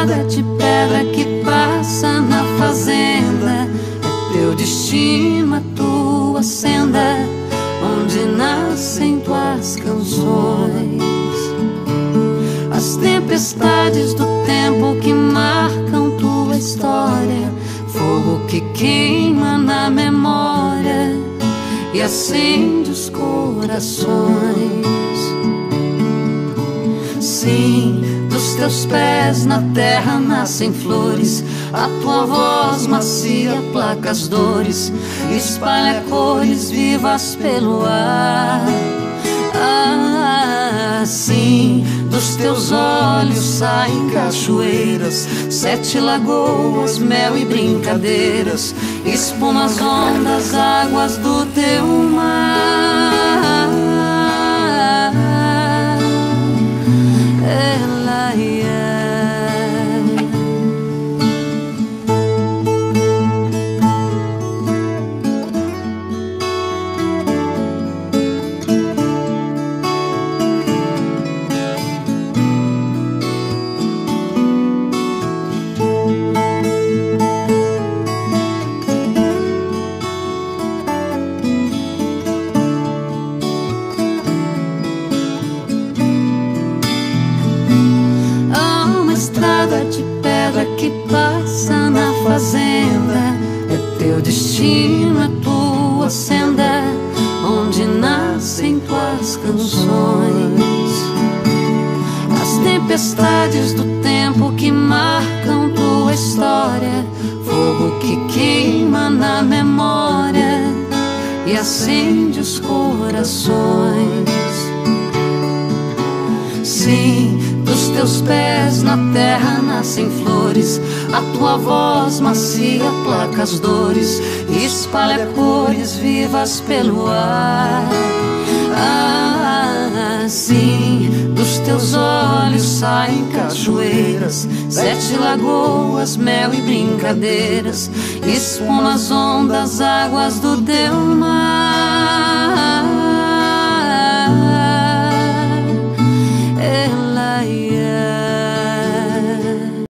estrada de pedra que passa na fazenda. É teu destino, a tua senda, onde nascem tuas canções. As tempestades do tempo que marcam tua história, fogo que queima na memória e acende os corações. Sim, dos teus pés na terra nascem flores, a tua voz macia aplaca as dores, espalha cores vivas pelo ar. Sim, dos teus olhos saem cachoeiras, 7 lagoas, mel e brincadeiras, espuma as ondas, águas do teu mar. Ela de pedra que passa na fazenda, é teu destino, a tua senda, onde nascem tuas canções. As tempestades do tempo que marcam tua história, fogo que queima na memória e acende os corações. Sim, dos teus pés na terra nascem flores, a tua voz macia aplaca as dores, espalha cores vivas pelo ar. Sim, dos teus olhos saem cachoeiras, 7 lagoas, mel e brincadeiras, espuma as ondas, águas do teu mar.